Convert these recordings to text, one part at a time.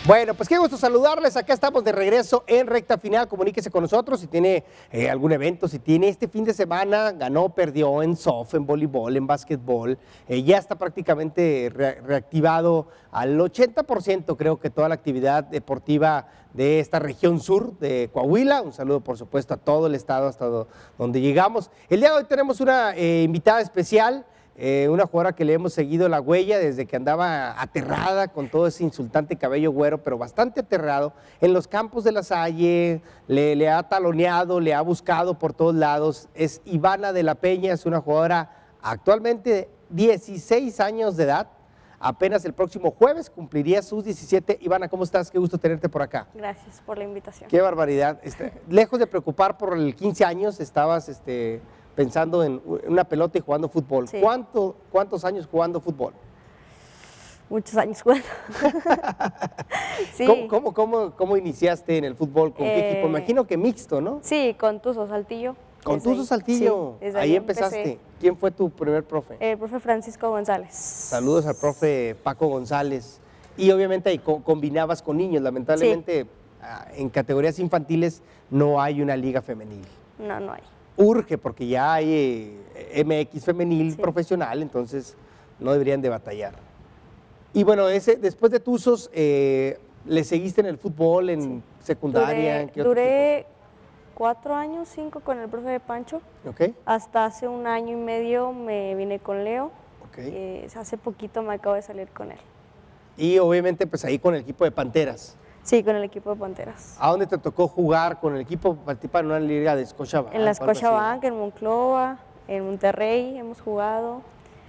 Bueno, pues qué gusto saludarles. Acá estamos de regreso en recta final. Comuníquese con nosotros si tiene algún evento, si tiene este fin de semana, ganó, perdió en soft, en voleibol, en básquetbol. Ya está prácticamente reactivado al 80%, creo que toda la actividad deportiva de esta región sur de Coahuila. Un saludo, por supuesto, a todo el estado hasta donde llegamos. El día de hoy tenemos una invitada especial. Una jugadora que le hemos seguido la huella desde que andaba aterrada con todo ese insultante cabello güero, pero bastante aterrado, en los campos de La Salle, le ha taloneado, le ha buscado por todos lados. Es Ivana de la Peña, es una jugadora actualmente de 16 años de edad. Apenas el próximo jueves cumpliría sus 17. Ivana, ¿cómo estás? Qué gusto tenerte por acá. Gracias por la invitación. Qué barbaridad. Lejos de preocupar por el 15 años, estabas pensando en una pelota y jugando fútbol. Sí. ¿Cuántos años jugando fútbol? Muchos años jugando. Sí. ¿Cómo iniciaste en el fútbol? ¿Con qué equipo? Imagino que mixto, ¿no? Sí, con Tuzo Saltillo. Con Tuzo Saltillo. Sí, ahí empezaste. empecé. ¿Quién fue tu primer profe? El profe Francisco González. Saludos al profe Paco González. Y obviamente ahí combinabas con niños. Lamentablemente en categorías infantiles no hay una liga femenil. No, no hay. Urge, porque ya hay MX femenil profesional, entonces no deberían de batallar. Y bueno, después de Tuzos, ¿le seguiste en el fútbol, en secundaria? Duré 4 años, 5 con el profe de Pancho. Okay. Hasta hace 1 año y medio me vine con Leo. Okay. Hace poquito me acabo de salir con él. Y obviamente pues ahí con el equipo de Panteras. Sí, con el equipo de Panteras. ¿A dónde te tocó jugar con el equipo? Participar en una liga de Scotiabank. En la Scotiabank, en Monclova, en Monterrey hemos jugado.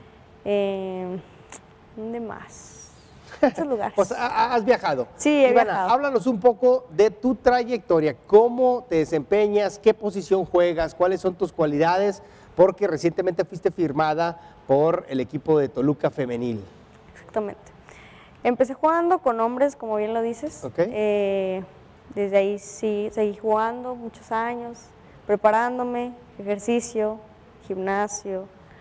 ¿Dónde más? Muchos lugares. Pues has viajado. Sí, he Ivana, viajado. háblanos un poco de tu trayectoria. ¿Cómo te desempeñas? ¿Qué posición juegas? ¿Cuáles son tus cualidades? Porque recientemente fuiste firmada por el equipo de Toluca Femenil. Exactamente. Empecé jugando con hombres, como bien lo dices. Okay. Desde ahí sí, seguí jugando muchos años, preparándome, ejercicio, gimnasio,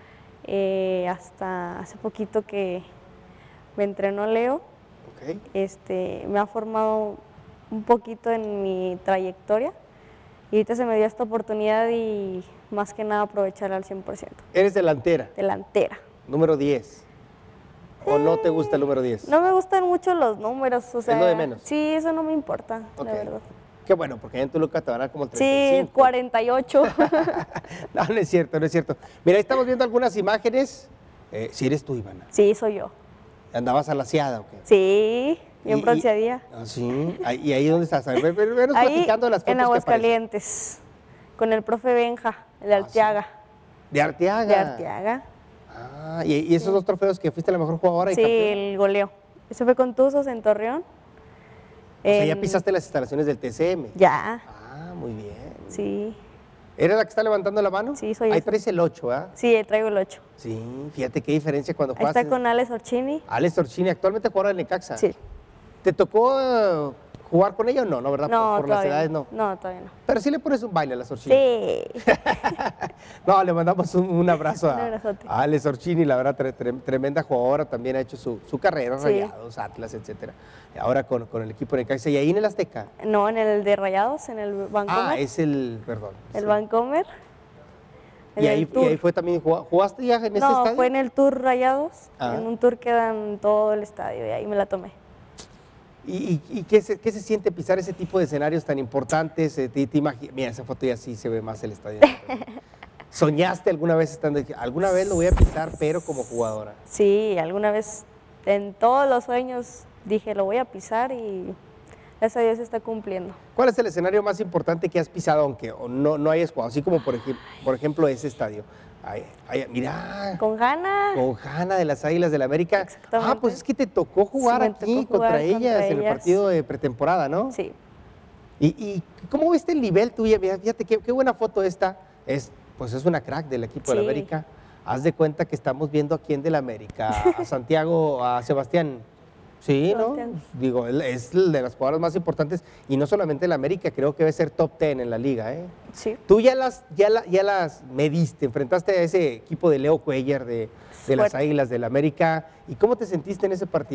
hasta hace poquito que me entrenó Leo. Okay. Me ha formado un poquito en mi trayectoria y ahorita se me dio esta oportunidad y más que nada aprovechar al 100%. ¿Eres delantera? Delantera. Número 10. ¿O no te gusta el número 10? No me gustan mucho los números, o sea. ¿Es lo de menos? Sí, eso no me importa, la verdad. Qué bueno, porque en Toluca te van a dar como el 35. Sí, 48. No, no es cierto, no es cierto. Mira, ahí estamos viendo algunas imágenes. Si eres tú, Ivana. Sí, soy yo. ¿Andabas alaciada o qué? Sí, bien bronceadía. Sí, ¿y ahí dónde estás? Venos platicando de las fotos en Aguascalientes, con el profe Benja, el de Arteaga. ¿De Arteaga? De Arteaga. Ah, ¿y esos dos trofeos que fuiste la mejor jugadora? Sí, el goleo. Eso fue con Tuzos en Torreón. O sea, ya pisaste las instalaciones del TCM. Ya. Ah, muy bien. Sí. ¿Eres la que está levantando la mano? Sí, soy yo. Ahí traes el 8, ¿ah? Sí, traigo el 8. Sí, fíjate qué diferencia cuando Ahí juegas. está con Alex Orchini. Alex Orchini, actualmente jugadora de Necaxa. Sí. ¿Te tocó jugar con ella o no? No, ¿verdad? No, por las edades no. No, todavía no. Pero sí le pones un baile a las Orchini. Sí. No, le mandamos un abrazo Un abrazote. a Alex Orchini, la verdad, tremenda jugadora, también ha hecho su carrera, Sí. Rayados, Atlas, etcétera. Ahora con el equipo de Necaxa. ¿Y ahí en el Azteca? No, en el de Rayados, en el Vancomer. Ah, es el, perdón. El sí. Vancomer. Y ahí fue también, ¿jugaste ya en ese No, estadio? fue en el Tour Rayados, Ah. en un tour que dan todo el estadio y ahí me la tomé. ¿Y qué se siente pisar ese tipo de escenarios tan importantes? Mira, esa foto ya sí se ve más el estadio. ¿Soñaste alguna vez alguna vez lo voy a pisar, pero como jugadora? Sí, alguna vez en todos los sueños dije lo voy a pisar y gracias a Dios se está cumpliendo. ¿Cuál es el escenario más importante que has pisado, aunque no hayas jugado? Así como por ejemplo ese estadio. Mira. Con Hanna. Con Hanna de las Águilas del la América. Exactamente. Ah, pues es que te tocó jugar Sí, me aquí tocó jugar contra ellas en el partido de pretemporada, ¿no? Sí. ¿Y cómo viste el nivel tuyo? Fíjate qué buena foto esta. Pues es una crack del equipo de la América. Haz de cuenta que estamos viendo a quién de la América, a Santiago, a Sebastián. Sí, ¿no? Digo, él es de las jugadoras más importantes y no solamente en la América, creo que debe ser top 10 en la liga, ¿eh? Sí. Tú ya las mediste, enfrentaste a ese equipo de Leo Cuellar de las Águilas del la América. ¿Y cómo te sentiste en ese partido?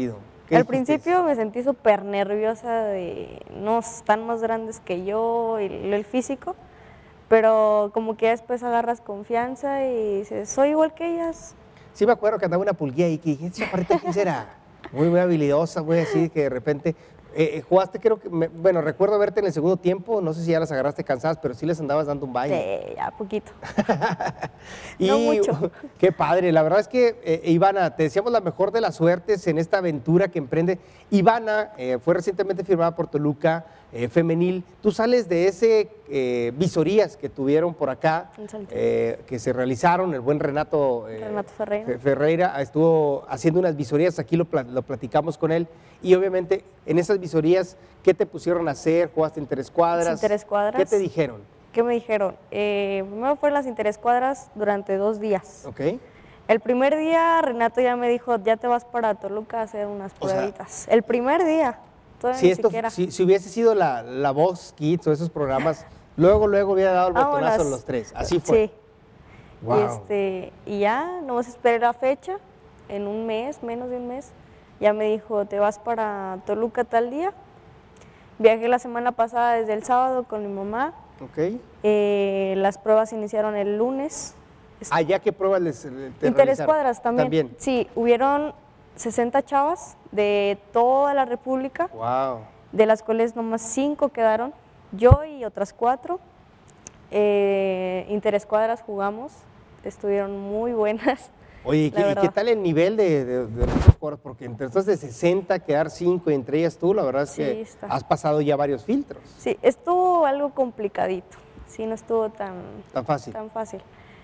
¿Qué Al dijiste? principio me sentí súper nerviosa de, no, están más grandes que yo, el físico, pero como que ya después agarras confianza y dices, soy igual que ellas. Sí me acuerdo que andaba una pulguía ahí, que dije, ¿esta chaparrita quién será? Muy habilidosa, güey, así que de repente... jugaste, creo que, bueno, recuerdo verte en el segundo tiempo, no sé si ya las agarraste cansadas, pero sí les andabas dando un baile. Sí, ya poquito. Y No mucho. qué padre, la verdad es que Ivana, te deseamos la mejor de las suertes en esta aventura que emprende. Ivana fue recientemente firmada por Toluca femenil. Tú sales de ese visorías que tuvieron por acá, En Saltillo. que se realizaron, el buen Renato, Renato Ferreira. Ferreira estuvo haciendo unas visorías, aquí lo platicamos con él, y obviamente en esas visorías, ¿qué te pusieron a hacer? ¿Jugaste interescuadras? Interescuadras. ¿Qué te dijeron? ¿Qué me dijeron? Primero fueron las interescuadras durante 2 días. ¿Ok? El primer día Renato ya me dijo, ya te vas para Toluca a hacer unas O sea, pruebitas. El primer día, todavía Si, ni esto, siquiera. si hubiese sido la Vox Kids o esos programas, luego hubiera dado el botonazo Vámonos. en los tres. Así fue. Sí. Wow. Y ya, nomás esperé la fecha, en un mes, menos de un mes, ya me dijo, te vas para Toluca tal día. Viajé la semana pasada desde el sábado con mi mamá. Ok. Las pruebas iniciaron el lunes. ¿Allá qué pruebas te Interescuadras realizaron? también. Sí, hubieron 60 chavas de toda la República, Wow. de las cuales nomás 5 quedaron, yo y otras 4. Interescuadras jugamos, estuvieron muy buenas. Oye, ¿y la qué verdad. tal el nivel de los jugadores? Porque entre estos de 60, quedar 5 y entre ellas tú, la verdad es Sí, que está. has pasado ya varios filtros. Sí, estuvo algo complicadito, sí, no estuvo tan Tan fácil.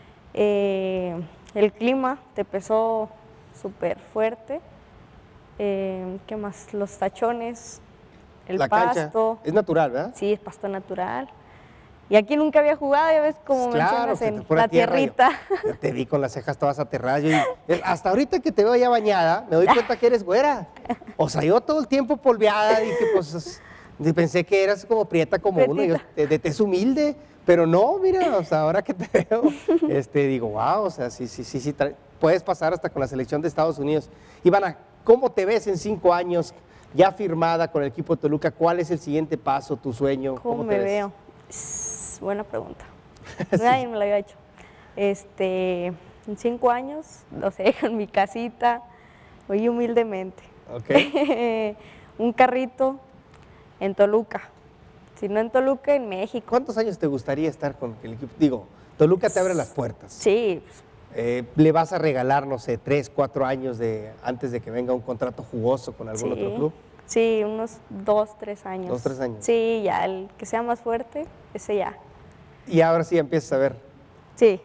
El clima te pesó súper fuerte. ¿Qué más? Los tachones, el La pasto. cancha es natural, ¿verdad? Sí, es pasto natural. Y aquí nunca había jugado, ya ves como Claro, mencionas que en te pura la tierra, tierrita. Yo te vi con las cejas todas aterradas. Hasta ahorita que te veo ya bañada, me doy cuenta que eres güera. O sea, yo todo el tiempo polveada, dije, pues, pensé que eras como prieta como uno, yo, de tez humilde, pero no, mira, o sea, ahora que te veo, digo, wow, o sea, sí, puedes pasar hasta con la selección de Estados Unidos. Ivana, ¿cómo te ves en 5 años ya firmada con el equipo de Toluca? ¿Cuál es el siguiente paso, tu sueño? ¿Cómo te me ves? veo? Buena pregunta. Nadie me la había hecho. En 5 años, no sé, con mi casita, muy humildemente. Ok. Un carrito en Toluca. Si no en Toluca, en México. ¿Cuántos años te gustaría estar con el equipo? Digo, Toluca te abre las puertas. Sí, Le vas a regalar, no sé, 3, 4 años antes de que venga un contrato jugoso con algún sí. otro club. Sí, unos 2, 3 años. 2, 3 años. Sí, ya, el que sea más fuerte, ese ya. Y ahora sí empiezas a ver. Sí.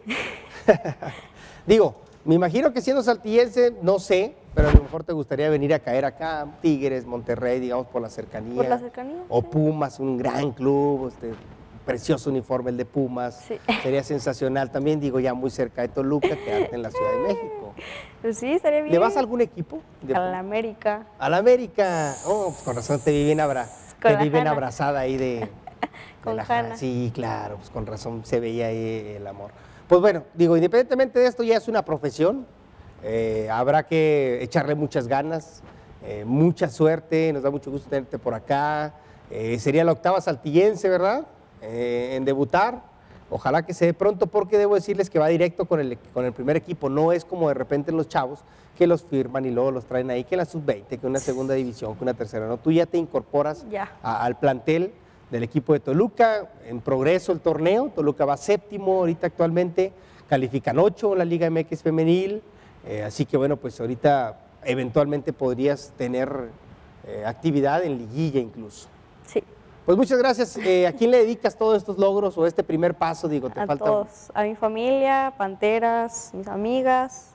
Digo, me imagino que siendo saltillense, no sé, pero a lo mejor te gustaría venir a caer acá, Tigres, Monterrey, digamos, por la cercanía. Por la cercanía, O sí. Pumas, un gran club, precioso uniforme el de Pumas. Sí. Sería sensacional también, digo, ya muy cerca de Toluca, quedarte en la Ciudad de México. Pues sí, estaría bien. ¿Le vas a algún equipo? A la América. A la América. Oh, pues con razón te vi bien, Con la Hanna. abrazada ahí de Con la Hanna. Sí, claro, pues con razón se veía ahí el amor. Pues bueno, digo, independientemente de esto, ya es una profesión. Habrá que echarle muchas ganas, mucha suerte. Nos da mucho gusto tenerte por acá. Sería la 8ª saltillense, ¿verdad? En debutar. Ojalá que se dé pronto, porque debo decirles que va directo con el primer equipo. No es como de repente en los chavos que los firman y luego los traen ahí, que en la sub-20, que una segunda división, que una tercera. No, tú ya te incorporas Ya. al plantel del equipo de Toluca. En progreso el torneo. Toluca va 7º ahorita actualmente. Califican 8 en la Liga MX femenil. Así que bueno, pues ahorita eventualmente podrías tener actividad en liguilla incluso. Sí. Pues muchas gracias. ¿A quién le dedicas todos estos logros o este primer paso? Digo, te A falta. todos, a mi familia, Panteras, mis amigas,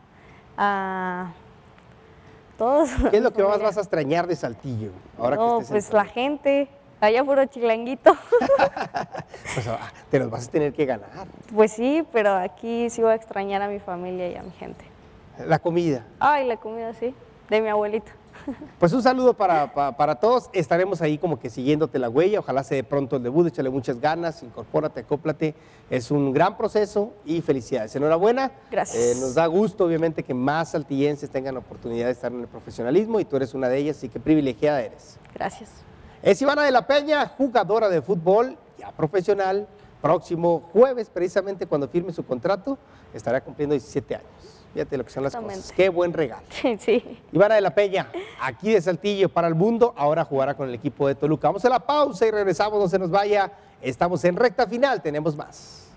a todos. ¿Qué es lo mi que más familia. vas a extrañar de Saltillo? Ahora No, que estés pues en la gente, allá puro chilanguito. Pues, te los vas a tener que ganar. Pues sí, pero aquí sí voy a extrañar a mi familia y a mi gente. La comida. Ay, la comida sí, de mi abuelita. Pues un saludo para todos, estaremos ahí como que siguiéndote la huella, ojalá se dé pronto el debut, échale muchas ganas, incorpórate, acóplate, es un gran proceso y felicidades. Enhorabuena. Gracias. Nos da gusto obviamente que más saltillenses tengan la oportunidad de estar en el profesionalismo y tú eres una de ellas, así que privilegiada eres. Gracias. Es Ivana de la Peña, jugadora de fútbol, ya profesional, próximo jueves precisamente cuando firme su contrato, estará cumpliendo 17 años. Fíjate lo que son las cosas. Qué buen regalo. Sí. Ivana de la Peña, aquí de Saltillo para el mundo, ahora jugará con el equipo de Toluca. Vamos a la pausa y regresamos, no se nos vaya. Estamos en recta final, tenemos más.